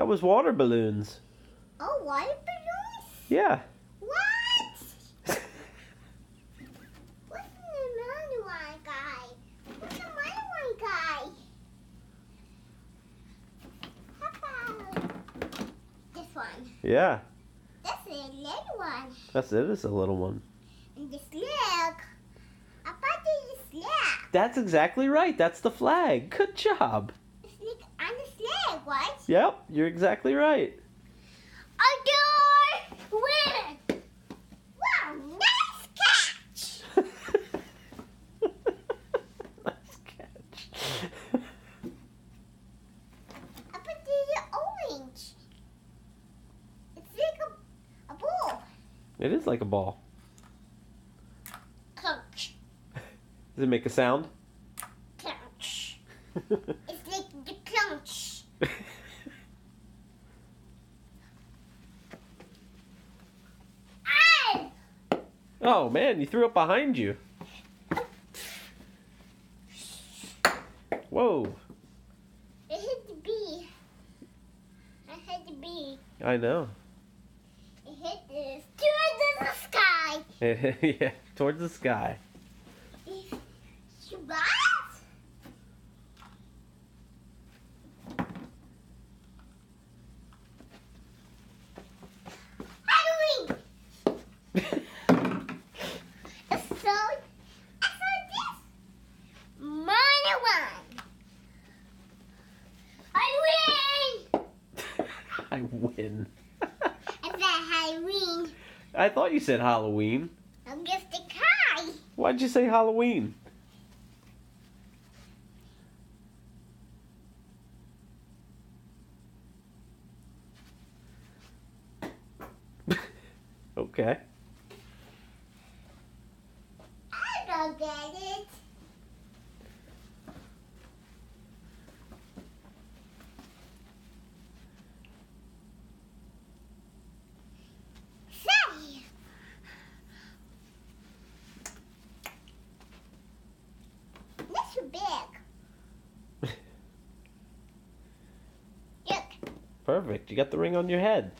That was water balloons. Oh, water balloons? Yeah. What? What's the other one guy? What's the other one guy? How about this one? Yeah. That's a little one. That's it. It's a little one. And this leg. I thought this leg. That's exactly right. That's the flag. Good job. It's like on this leg, right? Yep, you're exactly right. Adore win. Wow, nice catch. Nice catch. I put the orange. It's like a ball. It is like a ball. Crunch, Does it make a sound? crunch. It's like the crunch. Ah! Oh man, you threw it behind you. Whoa. It hit the bee. I hit the bee. I know. It hit this towards the sky. Yeah, towards the sky. What? Halloween. I saw this. Money one. Halloween. I win. I said Halloween. I thought you said Halloween. I'm just a guy. Why'd you say Halloween? Okay. I don't get it. Say. That's too big. Look. Perfect. You got the ring on your head.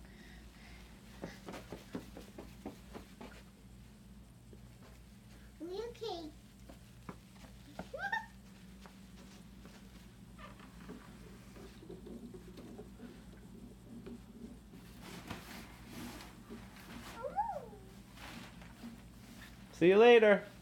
Okay. See you later.